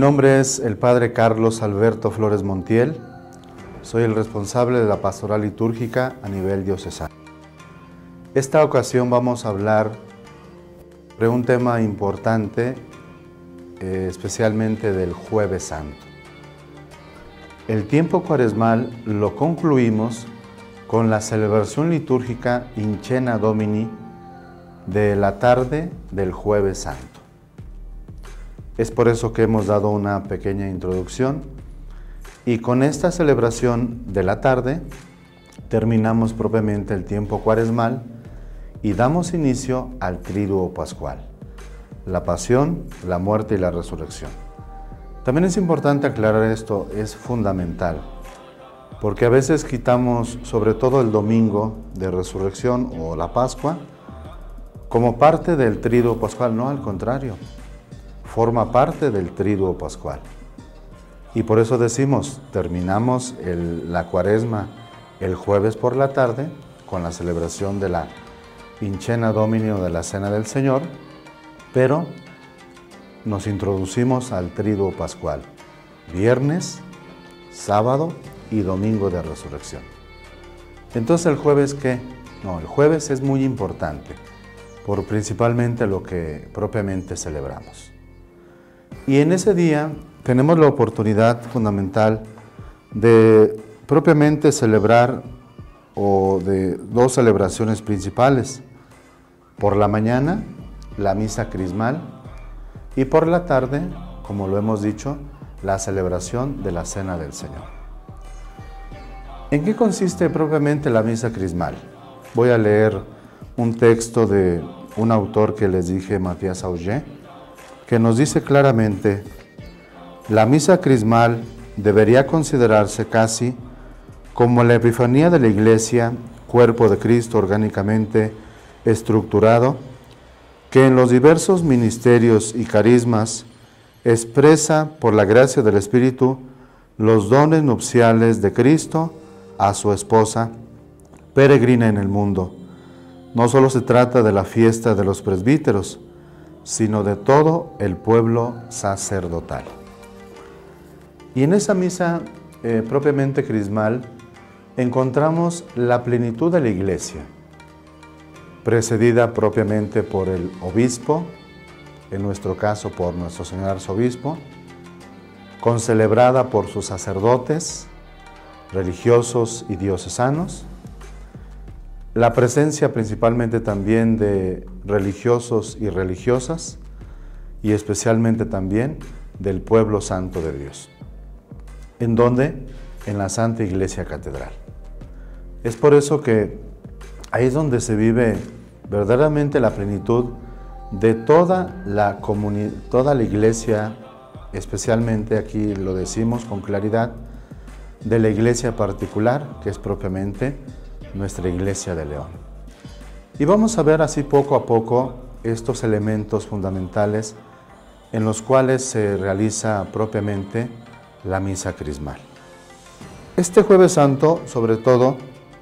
nombre es el Padre Carlos Alberto Flores Montiel. Soy el responsable de la pastoral litúrgica a nivel diocesano. Esta ocasión vamos a hablar de un tema importante, especialmente del Jueves Santo. El tiempo cuaresmal lo concluimos con la celebración litúrgica In Cena Domini de la tarde del Jueves Santo. Es por eso que hemos dado una pequeña introducción y con esta celebración de la tarde terminamos propiamente el tiempo cuaresmal y damos inicio al Triduo Pascual, la pasión, la muerte y la resurrección. También es importante aclarar esto, es fundamental, porque a veces quitamos sobre todo el domingo de resurrección o la Pascua como parte del Triduo Pascual, no, al contrario, forma parte del Triduo Pascual. Y por eso decimos, terminamos la Cuaresma el jueves por la tarde con la celebración de la In Cena Domini o de la Cena del Señor, pero nos introducimos al Triduo Pascual, viernes, sábado y domingo de resurrección. Entonces, ¿el jueves qué? No, el jueves es muy importante, por principalmente lo que propiamente celebramos. Y en ese día tenemos la oportunidad fundamental de propiamente celebrar o de dos celebraciones principales. Por la mañana, la misa crismal, y por la tarde, como lo hemos dicho, la celebración de la Cena del Señor. ¿En qué consiste propiamente la misa crismal? Voy a leer un texto de un autor que les dije, Matías Auger, que nos dice claramente: la misa crismal debería considerarse casi como la epifanía de la Iglesia, cuerpo de Cristo orgánicamente estructurado, que en los diversos ministerios y carismas expresa por la gracia del Espíritu los dones nupciales de Cristo a su esposa, peregrina en el mundo. No solo se trata de la fiesta de los presbíteros, sino de todo el pueblo sacerdotal. Y en esa misa propiamente crismal encontramos la plenitud de la Iglesia, precedida propiamente por el obispo, en nuestro caso por nuestro señor arzobispo, concelebrada por sus sacerdotes, religiosos y diocesanos, la presencia principalmente también de religiosos y religiosas, y especialmente también del pueblo santo de Dios. ¿En dónde? En la Santa Iglesia Catedral. Es por eso que ahí es donde se vive verdaderamente la plenitud de toda la Iglesia, especialmente aquí lo decimos con claridad, de la Iglesia particular, que es propiamente nuestra Iglesia de León. Y vamos a ver así poco a poco estos elementos fundamentales en los cuales se realiza propiamente la misa crismal. Este Jueves Santo, sobre todo,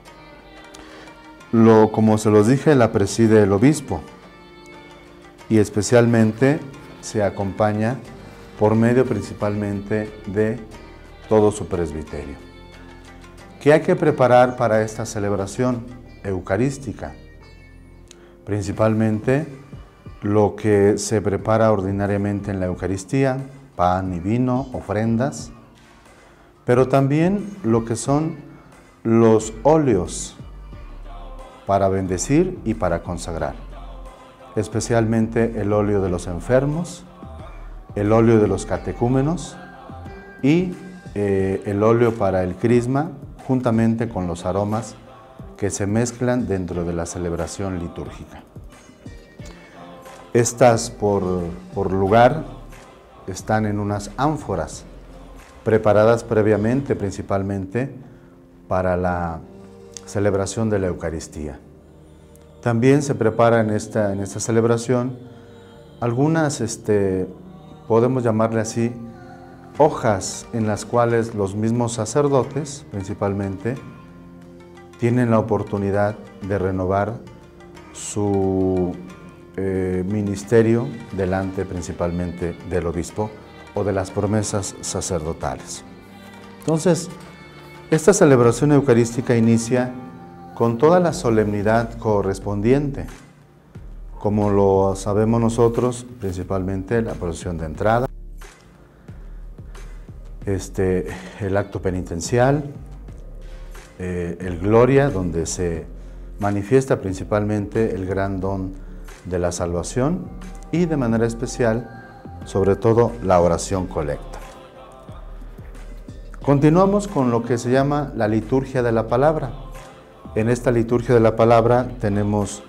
como se los dije, la preside el obispo y especialmente se acompaña por medio principalmente de todo su presbiterio. ¿Qué hay que preparar para esta celebración eucarística? Principalmente lo que se prepara ordinariamente en la Eucaristía, pan y vino, ofrendas, pero también lo que son los óleos para bendecir y para consagrar, especialmente el óleo de los enfermos, el óleo de los catecúmenos y el óleo para el crisma, juntamente con los aromas que se mezclan dentro de la celebración litúrgica. Estas por lugar están en unas ánforas preparadas previamente principalmente para la celebración de la Eucaristía. También se prepara en esta celebración algunas, podemos llamarle así, hojas en las cuales los mismos sacerdotes, principalmente, tienen la oportunidad de renovar su ministerio delante principalmente del obispo o de las promesas sacerdotales. Entonces, esta celebración eucarística inicia con toda la solemnidad correspondiente, como lo sabemos nosotros, principalmente la procesión de entrada, el acto penitencial, el Gloria, donde se manifiesta principalmente el gran don de la salvación y de manera especial, sobre todo, la oración colecta. Continuamos con lo que se llama la liturgia de la palabra. En esta liturgia de la palabra tenemos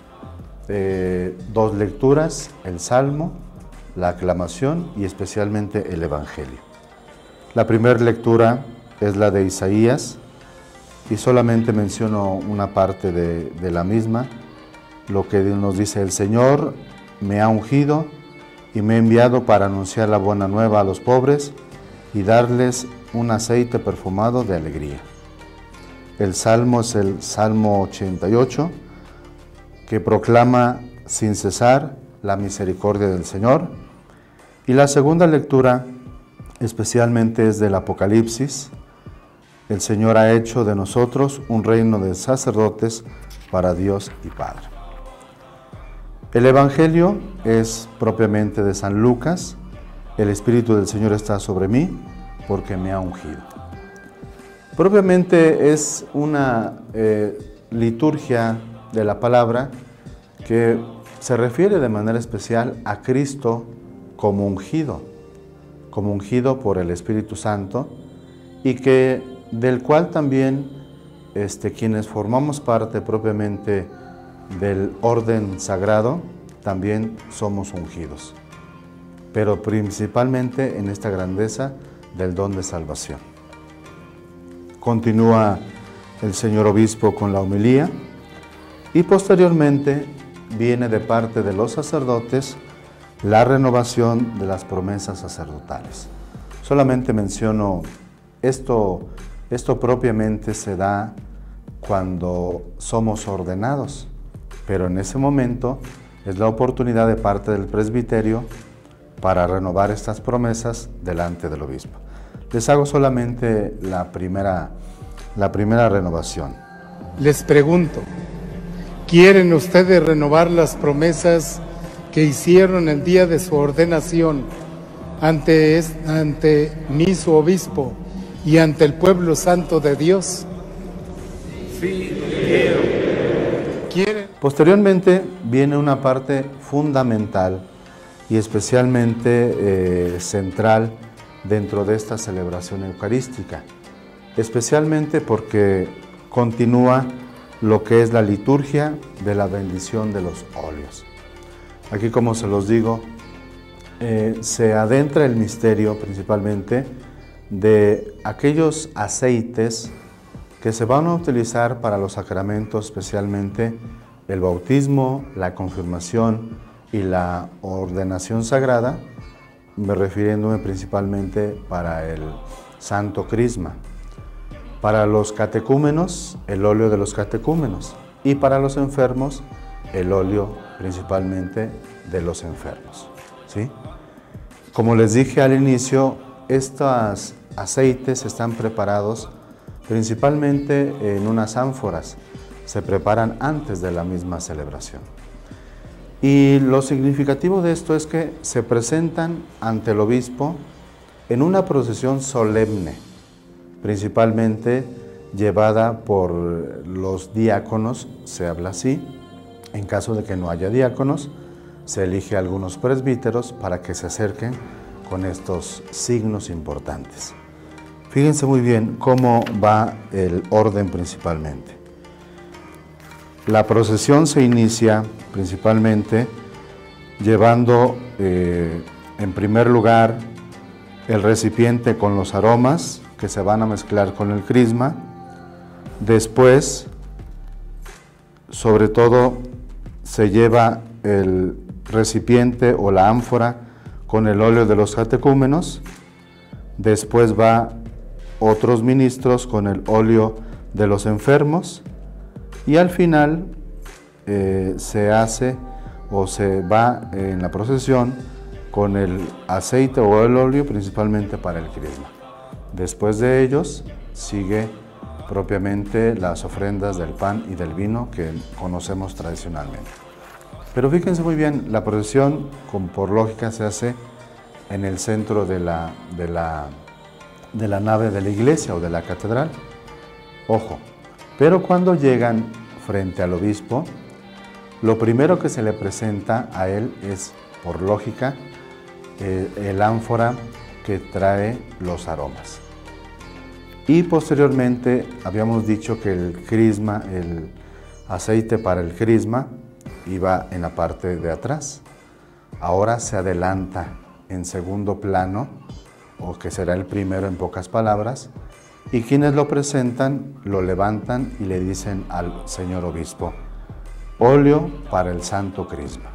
dos lecturas, el Salmo, la aclamación y especialmente el Evangelio. La primera lectura es la de Isaías y solamente menciono una parte de la misma, lo que nos dice: el Señor me ha ungido y me ha enviado para anunciar la buena nueva a los pobres y darles un aceite perfumado de alegría. El Salmo es el Salmo 88, que proclama sin cesar la misericordia del Señor. Y la segunda lectura especialmente es del Apocalipsis. El Señor ha hecho de nosotros un reino de sacerdotes para Dios y Padre. El Evangelio es propiamente de San Lucas. El Espíritu del Señor está sobre mí porque me ha ungido. Propiamente es una liturgia de la palabra que se refiere de manera especial a Cristo como ungido por el Espíritu Santo, y del cual también quienes formamos parte propiamente del orden sagrado también somos ungidos, pero principalmente en esta grandeza del don de salvación. Continúa el señor obispo con la homilía y posteriormente viene de parte de los sacerdotes la renovación de las promesas sacerdotales. Solamente menciono esto propiamente se da cuando somos ordenados, pero en ese momento es la oportunidad de parte del presbiterio para renovar estas promesas delante del obispo. Les hago solamente la primera renovación. Les pregunto, ¿quieren ustedes renovar las promesas que hicieron el día de su ordenación ante mí, su obispo, y ante el pueblo santo de Dios? Sí, quiero. ¿Quieren? Posteriormente viene una parte fundamental y especialmente central dentro de esta celebración eucarística, especialmente porque continúa lo que es la liturgia de la bendición de los óleos. Aquí, como se los digo, se adentra el misterio principalmente de aquellos aceites que se van a utilizar para los sacramentos, especialmente el bautismo, la confirmación y la ordenación sagrada, refiriéndome principalmente para el Santo Crisma. Para los catecúmenos, el óleo de los catecúmenos, y para los enfermos, el óleo principalmente de los enfermos, ¿sí? Como les dije al inicio, estos aceites están preparados principalmente en unas ánforas, se preparan antes de la misma celebración. Y lo significativo de esto es que se presentan ante el obispo en una procesión solemne, principalmente llevada por los diáconos, se habla así. En caso de que no haya diáconos, se elige a algunos presbíteros para que se acerquen con estos signos importantes. Fíjense muy bien cómo va el orden principalmente. La procesión se inicia principalmente llevando en primer lugar el recipiente con los aromas que se van a mezclar con el crisma. Después, sobre todo, se lleva el recipiente o la ánfora con el óleo de los catecúmenos. Después va otros ministros con el óleo de los enfermos, y al final se hace o se va en la procesión con el aceite o el óleo principalmente para el crisma. Después de ellos sigue propiamente las ofrendas del pan y del vino que conocemos tradicionalmente. Pero fíjense muy bien, la procesión por lógica se hace en el centro de la nave de la iglesia o de la catedral. Ojo, pero cuando llegan frente al obispo, lo primero que se le presenta a él es, por lógica, el ánfora que trae los aromas. Y posteriormente habíamos dicho que el crisma, el aceite para el crisma, iba en la parte de atrás. Ahora se adelanta en segundo plano, o que será el primero en pocas palabras, y quienes lo presentan lo levantan y le dicen al señor obispo: óleo para el santo crisma.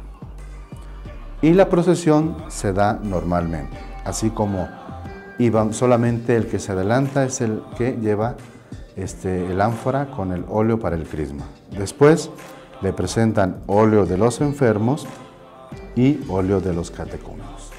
Y la procesión se da normalmente, así como solamente el que se adelanta es el que lleva el ánfora con el óleo para el crisma. Después le presentan óleo de los enfermos y óleo de los catecúmenos.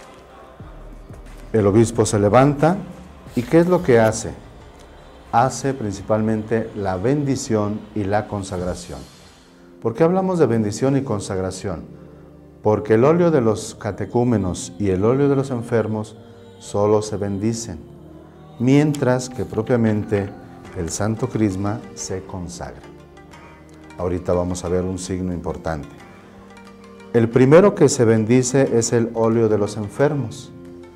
El obispo se levanta y ¿qué es lo que hace? Hace principalmente la bendición y la consagración. ¿Por qué hablamos de bendición y consagración? Porque el óleo de los catecúmenos y el óleo de los enfermos solo se bendicen, mientras que propiamente el santo crisma se consagra. Ahorita vamos a ver un signo importante. El primero que se bendice es el óleo de los enfermos,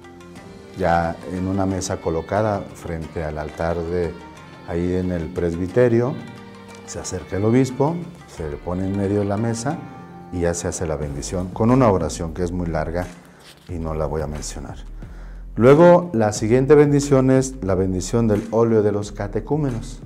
ya en una mesa colocada frente al altar ahí en el presbiterio. Se acerca el obispo, se le pone en medio de la mesa y ya se hace la bendición con una oración que es muy larga y no la voy a mencionar. Luego, la siguiente bendición es la bendición del óleo de los catecúmenos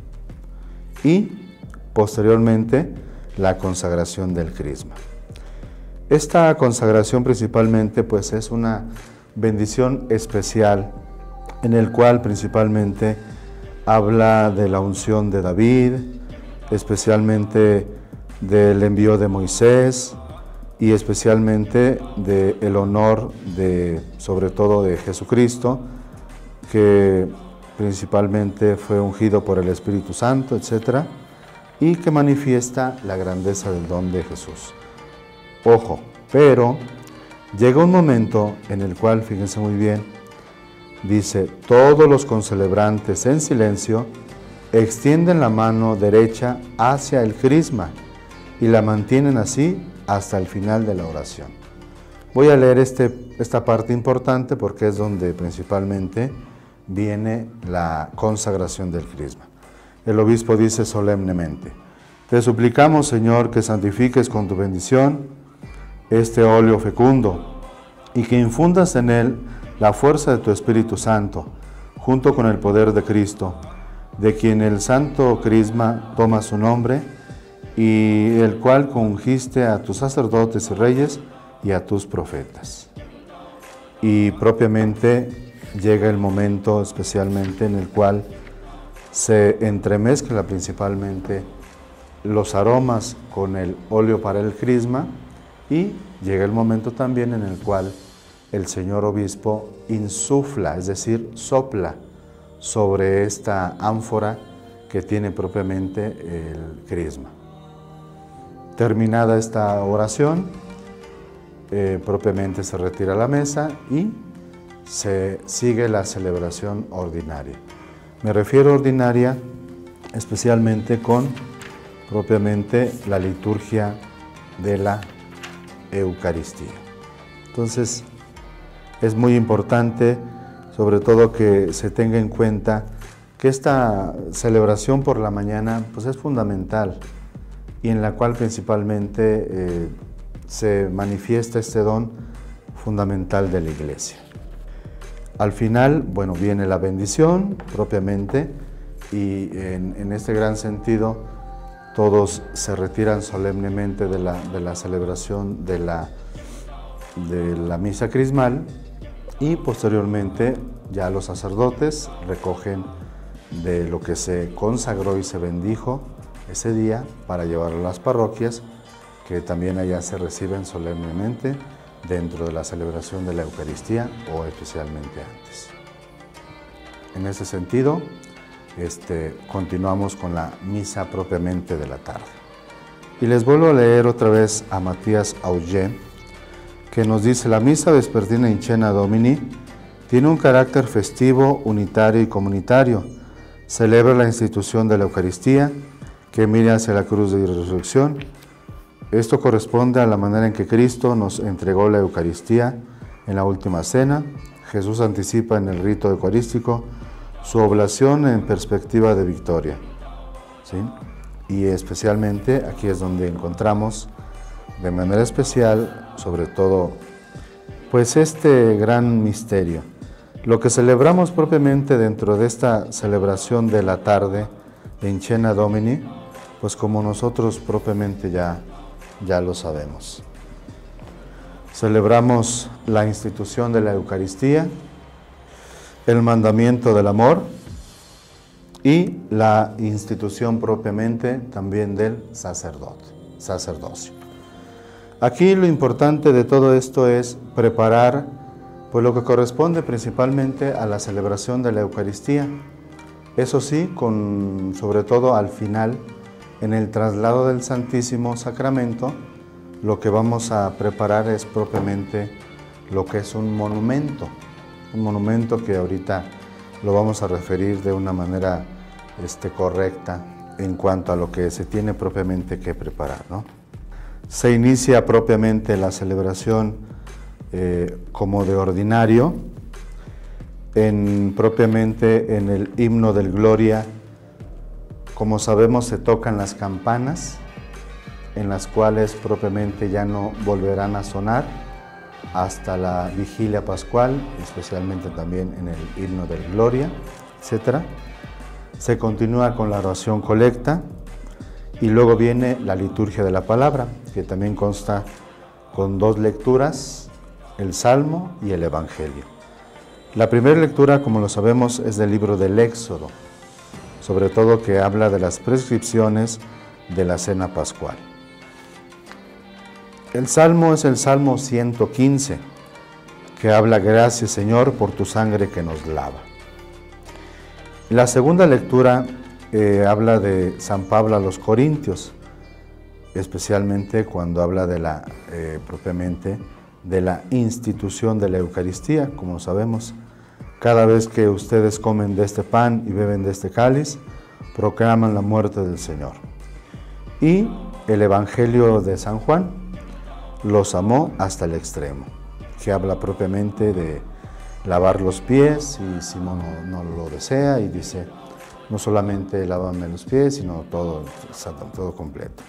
y posteriormente la consagración del crisma. Esta consagración principalmente pues es una bendición especial en el cual principalmente habla de la unción de David, especialmente del envío de Moisés y especialmente del honor sobre todo de Jesucristo, que principalmente fue ungido por el Espíritu Santo, etc., y que manifiesta la grandeza del don de Jesús. Ojo, pero llega un momento en el cual, fíjense muy bien, dice: todos los concelebrantes en silencio extienden la mano derecha hacia el crisma y la mantienen así hasta el final de la oración. Voy a leer esta parte importante porque es donde principalmente viene la consagración del crisma. El obispo dice solemnemente: te suplicamos, Señor, que santifiques con tu bendición este óleo fecundo y que infundas en él la fuerza de tu Espíritu Santo, junto con el poder de Cristo, de quien el santo crisma toma su nombre, y el cual ungiste a tus sacerdotes y reyes y a tus profetas. Y propiamente llega el momento especialmente en el cual se entremezcla principalmente los aromas con el óleo para el crisma, y llega el momento también en el cual el señor obispo insufla, es decir, sopla sobre esta ánfora que tiene propiamente el crisma. Terminada esta oración, propiamente se retira a la mesa y se sigue la celebración ordinaria. Me refiero a ordinaria especialmente con propiamente la liturgia de la Eucaristía. Entonces, es muy importante, sobre todo, que se tenga en cuenta que esta celebración por la mañana pues es fundamental y en la cual principalmente se manifiesta este don fundamental de la Iglesia. Al final, bueno, viene la bendición propiamente y en este gran sentido todos se retiran solemnemente de la celebración de la misa crismal y posteriormente ya los sacerdotes recogen de lo que se consagró y se bendijo ese día para llevarlo a las parroquias, que también allá se reciben solemnemente dentro de la celebración de la Eucaristía o especialmente antes. En ese sentido, continuamos con la misa propiamente de la tarde. Y les vuelvo a leer otra vez a Matías Auger, que nos dice: la misa vespertina in cena Domini tiene un carácter festivo, unitario y comunitario. Celebra la institución de la Eucaristía, que mira hacia la cruz de resurrección. Esto corresponde a la manera en que Cristo nos entregó la Eucaristía en la última cena. Jesús anticipa en el rito eucarístico su oblación en perspectiva de victoria, ¿sí? Y especialmente aquí es donde encontramos de manera especial, sobre todo, pues este gran misterio. Lo que celebramos propiamente dentro de esta celebración de la tarde en Cena Domini, pues como nosotros propiamente ya lo sabemos. Celebramos la institución de la Eucaristía, el mandamiento del amor y la institución propiamente también del sacerdocio. Aquí lo importante de todo esto es preparar pues lo que corresponde principalmente a la celebración de la Eucaristía. Eso sí, sobre todo al final, en el traslado del Santísimo Sacramento, lo que vamos a preparar es propiamente lo que es un monumento que ahorita lo vamos a referir de una manera correcta en cuanto a lo que se tiene propiamente que preparar, ¿no? Se inicia propiamente la celebración como de ordinario, propiamente en el himno del Gloria. Como sabemos, se tocan las campanas, en las cuales propiamente ya no volverán a sonar hasta la vigilia pascual, especialmente también en el himno del Gloria, etc. Se continúa con la oración colecta y luego viene la liturgia de la palabra, que también consta con 2 lecturas, el Salmo y el Evangelio. La primera lectura, como lo sabemos, es del libro del Éxodo, sobre todo que habla de las prescripciones de la cena pascual. El Salmo es el Salmo 115, que habla: gracias Señor por tu sangre que nos lava. La segunda lectura habla de San Pablo a los Corintios, especialmente cuando habla propiamente de la institución de la Eucaristía. Como sabemos, cada vez que ustedes comen de este pan y beben de este cáliz, proclaman la muerte del Señor. Y el Evangelio de San Juan: los amó hasta el extremo, que habla propiamente de lavar los pies, y Simón no lo desea, y dice: no solamente lávame los pies, sino todo completo.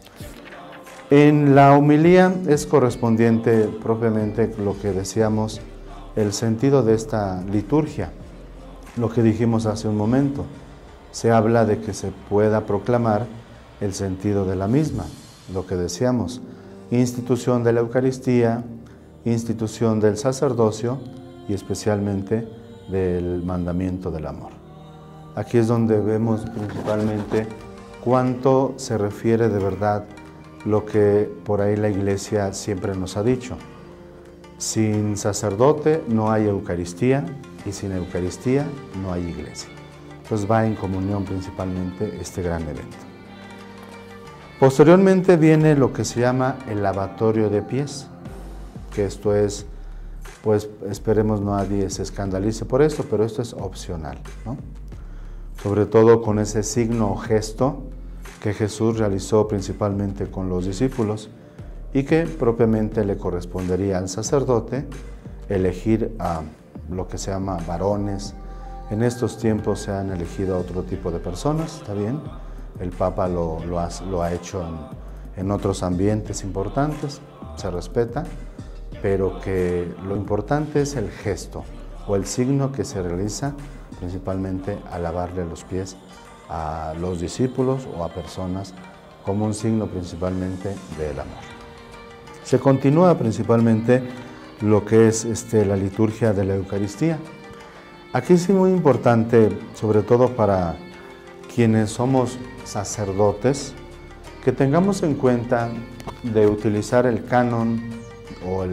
En la homilía es correspondiente propiamente lo que decíamos, el sentido de esta liturgia, lo que dijimos hace un momento. Se habla de que se pueda proclamar el sentido de la misma, lo que decíamos: institución de la Eucaristía, institución del sacerdocio y especialmente del mandamiento del amor. Aquí es donde vemos principalmente cuánto se refiere de verdad lo que por ahí la Iglesia siempre nos ha dicho: sin sacerdote no hay Eucaristía, y sin Eucaristía no hay Iglesia. Entonces va en comunión principalmente este gran evento. Posteriormente viene lo que se llama el lavatorio de pies, que esto es, pues esperemos nadie se escandalice por esto, pero esto es opcional, ¿no? Sobre todo con ese signo o gesto que Jesús realizó principalmente con los discípulos y que propiamente le correspondería al sacerdote elegir a lo que se llama varones. En estos tiempos se han elegido a otro tipo de personas, ¿está bien? El Papa lo ha hecho en otros ambientes importantes, se respeta, pero que lo importante es el gesto o el signo que se realiza principalmente al lavarle los pies a los discípulos o a personas como un signo principalmente del amor. Se continúa principalmente lo que es la liturgia de la Eucaristía. Aquí sí muy importante, sobre todo para quienes somos sacerdotes, que tengamos en cuenta de utilizar el canon o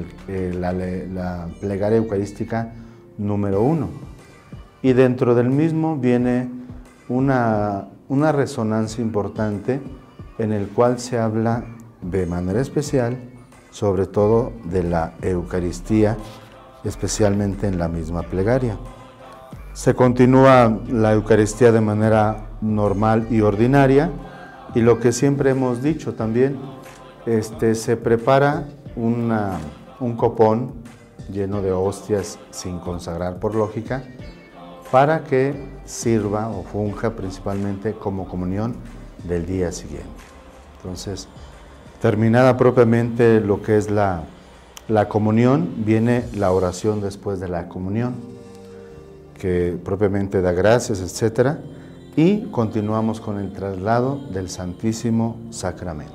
la plegaria eucarística número 1. Y dentro del mismo viene una resonancia importante en el cual se habla de manera especial, sobre todo de la Eucaristía, especialmente en la misma plegaria. Se continúa la Eucaristía de manera normal y ordinaria, y lo que siempre hemos dicho también, se prepara un copón lleno de hostias sin consagrar por lógica, para que sirva o funja principalmente como comunión del día siguiente. Entonces, terminada propiamente lo que es la comunión, viene la oración después de la comunión, que propiamente da gracias, etc. Y continuamos con el traslado del Santísimo Sacramento.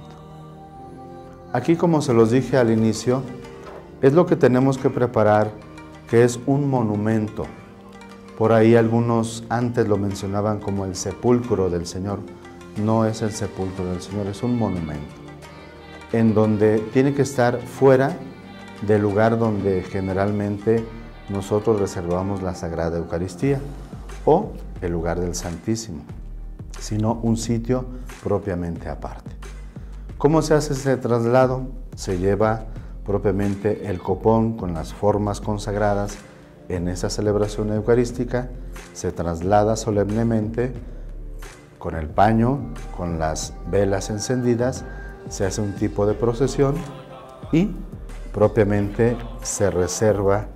Aquí, como se los dije al inicio, es lo que tenemos que preparar, que es un monumento. Por ahí algunos antes lo mencionaban como el sepulcro del Señor. No es el sepulcro del Señor, es un monumento, en donde tiene que estar fuera del lugar donde generalmente nosotros reservamos la Sagrada Eucaristía o el lugar del Santísimo, sino un sitio propiamente aparte. ¿Cómo se hace ese traslado? Se lleva propiamente el copón con las formas consagradas en esa celebración eucarística, se traslada solemnemente con el paño, con las velas encendidas, se hace un tipo de procesión y propiamente se reserva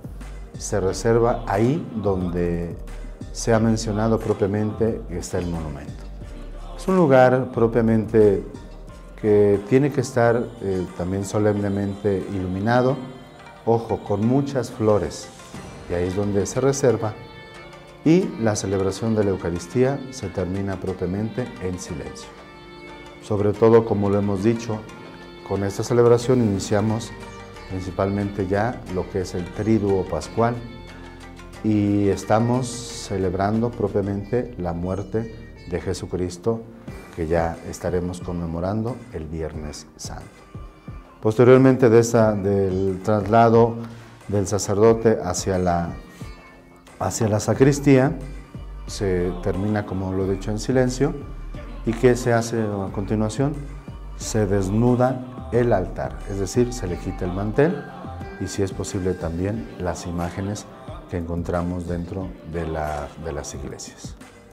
ahí donde se ha mencionado propiamente que está el monumento. Es un lugar propiamente que tiene que estar también solemnemente iluminado, ojo, con muchas flores, y ahí es donde se reserva, y la celebración de la Eucaristía se termina propiamente en silencio. Sobre todo, como lo hemos dicho, con esta celebración iniciamos principalmente ya lo que es el Triduo Pascual, y estamos celebrando propiamente la muerte de Jesucristo, que ya estaremos conmemorando el Viernes Santo. Posteriormente del traslado del sacerdote hacia la sacristía, se termina, como lo he dicho, en silencio. ¿Y qué se hace a continuación? Se desnuda el altar, es decir, se le quita el mantel y, si es posible, también las imágenes que encontramos dentro de las iglesias.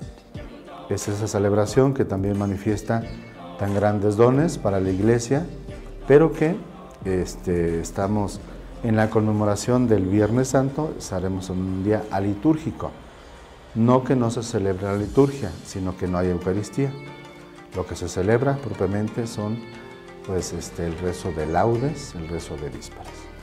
Es esa celebración que también manifiesta tan grandes dones para la iglesia, pero que estamos en la conmemoración del Viernes Santo, estaremos en un día alitúrgico. No que no se celebre la liturgia, sino que no hay Eucaristía. Lo que se celebra propiamente son el rezo de laudes, el rezo de vísperas.